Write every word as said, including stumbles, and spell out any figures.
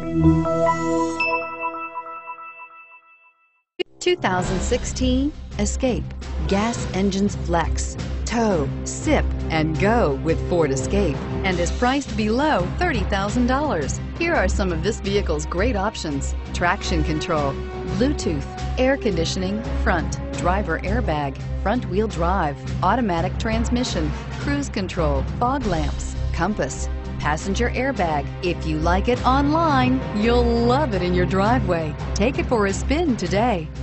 two thousand sixteen Escape. Gas engines flex, tow, sip, and go with Ford Escape, and is priced below thirty thousand dollars. Here are some of this vehicle's great options: traction control, Bluetooth, air conditioning, front, driver airbag, front wheel drive, automatic transmission, cruise control, fog lamps, compass, passenger airbag. If you like it online, you'll love it in your driveway. Take it for a spin today.